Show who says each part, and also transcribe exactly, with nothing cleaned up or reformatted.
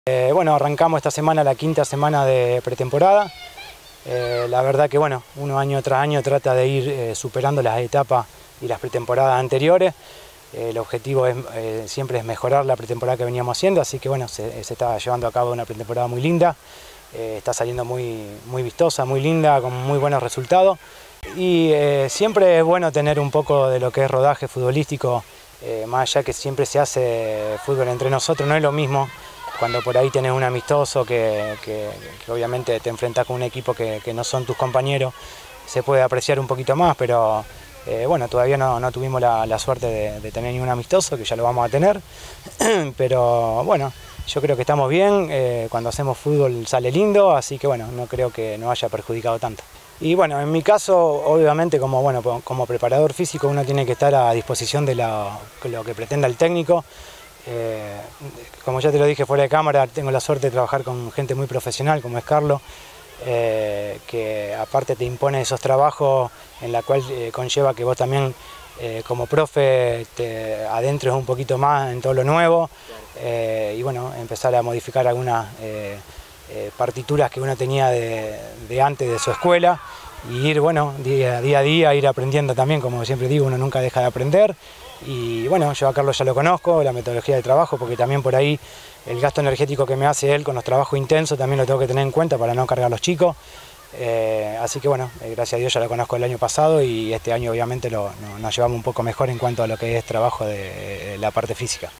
Speaker 1: Eh, bueno, arrancamos esta semana la quinta semana de pretemporada. Eh, la verdad que bueno, uno año tras año trata de ir eh, superando las etapas y las pretemporadas anteriores. Eh, el objetivo es, eh, siempre es mejorar la pretemporada que veníamos haciendo, así que bueno, se, se está llevando a cabo una pretemporada muy linda. Eh, está saliendo muy, muy vistosa, muy linda, con muy buenos resultados. Y eh, siempre es bueno tener un poco de lo que es rodaje futbolístico, eh, más allá que siempre se hace fútbol entre nosotros, no es lo mismo cuando por ahí tenés un amistoso que, que, que obviamente te enfrentás con un equipo que, que no son tus compañeros, se puede apreciar un poquito más, pero eh, bueno, todavía no, no tuvimos la, la suerte de, de tener ningún amistoso, que ya lo vamos a tener, pero bueno, yo creo que estamos bien, eh, cuando hacemos fútbol sale lindo, así que bueno, no creo que nos haya perjudicado tanto. Y bueno, en mi caso, obviamente como, bueno, como preparador físico uno tiene que estar a disposición de lo, lo que pretenda el técnico. Eh, como ya te lo dije fuera de cámara, tengo la suerte de trabajar con gente muy profesional como es Carlos, eh, que aparte te impone esos trabajos en la cual eh, conlleva que vos también eh, como profe te adentres un poquito más en todo lo nuevo, eh, y bueno, empezar a modificar algunas eh, eh, partituras que uno tenía de, de antes de su escuela y ir, bueno, día, día a día, ir aprendiendo también, como siempre digo, uno nunca deja de aprender. Y bueno, yo a Carlos ya lo conozco, la metodología de trabajo, porque también por ahí el gasto energético que me hace él con los trabajos intensos también lo tengo que tener en cuenta para no cargar a los chicos. Eh, así que bueno, eh, gracias a Dios ya lo conozco el año pasado y este año obviamente lo, no, nos llevamos un poco mejor en cuanto a lo que es trabajo de, de la parte física.